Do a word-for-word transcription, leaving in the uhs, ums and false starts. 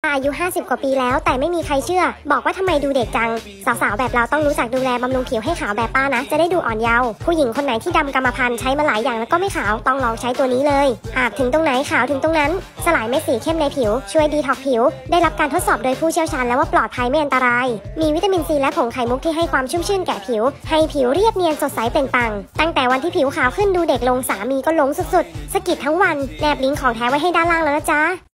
อายุห้าสิบกว่าปีแล้วแต่ไม่มีใครเชื่อบอกว่าทำไมดูเด็กจังสาวๆแบบเราต้องรู้จักดูแลบำรุงผิวให้ขาวแบบป้านะจะได้ดูอ่อนเยาว์ผู้หญิงคนไหนที่ดำกรรมพันธุ์ใช้มาหลายอย่างแล้วก็ไม่ขาวต้องลองใช้ตัวนี้เลยอาบถึงตรงไหนขาวถึงตรงนั้นสลายเม็ดสีเข้มในผิวช่วยดีท็อกผิวได้รับการทดสอบโดยผู้เชี่ยวชาญแล้วว่าปลอดภัยไม่อันตรายมีวิตามินซีและผงไข่มุกที่ให้ความชุ่มชื่นแก่ผิวให้ผิวเรียบเนียนสดใสเปล่งปลั่งตั้งแต่วันที่ผิวขาวขึ้นดูเด็กลงสามีก็หลงสุดๆสะกิดทั้งวันแนบลิงก์ของแท้ไว้ให้ด้านล่างแล้วนะจ๊ะ